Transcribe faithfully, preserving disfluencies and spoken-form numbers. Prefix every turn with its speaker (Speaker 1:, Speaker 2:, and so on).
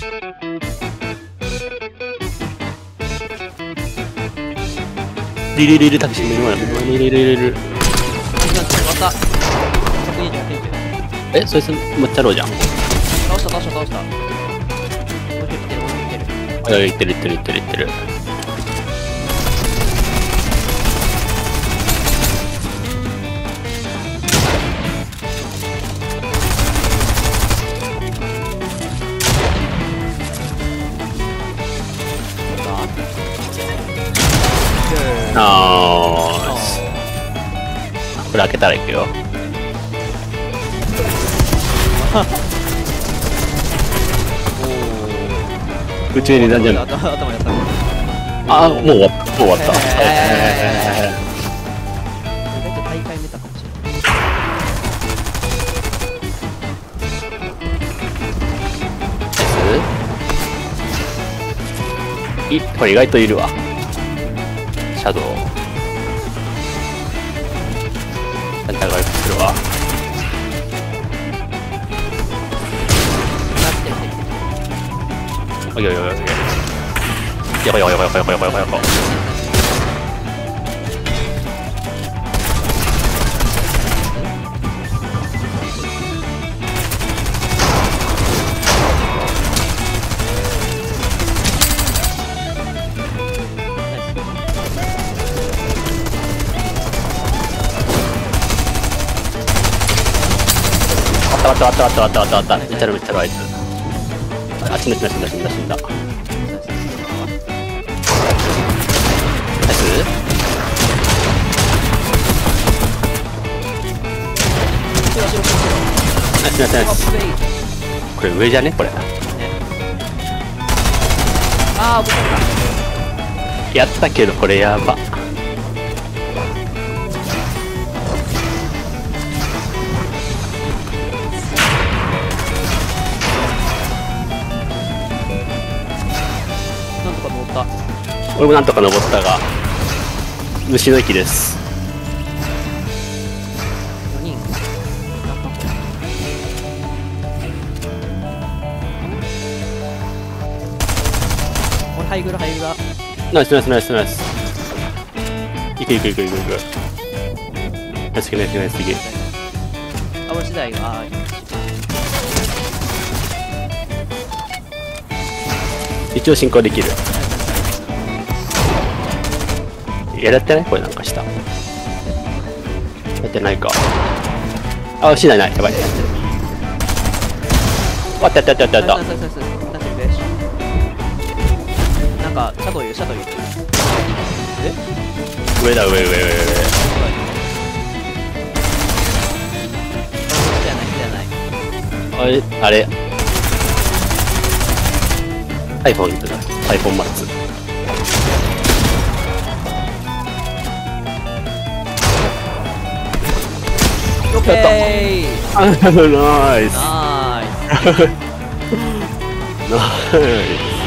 Speaker 1: リリリリタクシーの今リリリリリリ。
Speaker 2: 終わったひゃくにじゅう、ひゃくにじゅう。
Speaker 1: え、そいつめっちゃローじゃん。
Speaker 2: 倒した倒した倒した。もう一人来てるもう一人来てる。
Speaker 1: あ、いってるいってるいってるいってる。あー、これ開けたらいくよ。宇宙になんじゃん。
Speaker 2: 頭頭やった。
Speaker 1: あー、もう終わったもう終わった。
Speaker 2: 意外と大会メタかもしれない。
Speaker 1: いこれ意外といるわ。シャドウちゃんと回復するわ。おいおいおいおい、やばいやばいやばいやばいやばいやばいやばいやばい。あったあったあったあったあったあった。めっちゃるめっちゃるあいつ。あ、死んだ死んだ死んだ死んだ死んだ。ナイス。ナイスナイスナイス。これ上じゃねこれ。
Speaker 2: ああ、僕
Speaker 1: やったけどこれやば。俺もなんとか登ったが虫の息です。
Speaker 2: よにんこれハイグラハイグラ。
Speaker 1: ナイスナイスナイスナイス。いくいくいくいくいく。ナイスナイスナイスいけ。
Speaker 2: あ、俺次第があ
Speaker 1: 一応進行できる。やってないこれなんかした。やってないか。あ、しないない。やばい。あったあったあったあったあった。
Speaker 2: なんかシャドウいるシャドウいる。え？
Speaker 1: 上だ上上上上。あれあれ。iPhone だ。iPhone マッツ。
Speaker 2: オッケー。
Speaker 1: ナイス。
Speaker 2: ナイス。
Speaker 1: ナイス。